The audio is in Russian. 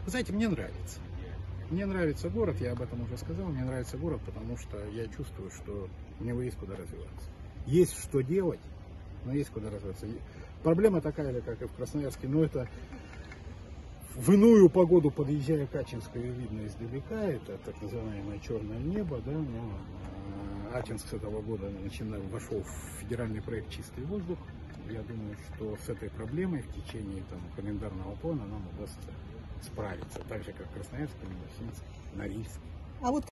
Вы знаете, мне нравится. Мне нравится город, я об этом уже сказал, мне нравится город, потому что я чувствую, что у него есть куда развиваться. Есть что делать, но есть куда развиваться. Проблема такая же, как и в Красноярске, но это в иную погоду, подъезжая к Ачинску, ее видно издалека, это так называемое черное небо, да, но Ачинск с этого года вошел в федеральный проект «Чистый воздух». Я думаю, что с этой проблемой в течение календарного плана нам удастся справиться, так же как Красноярск, Минусинск, Норильск. А вот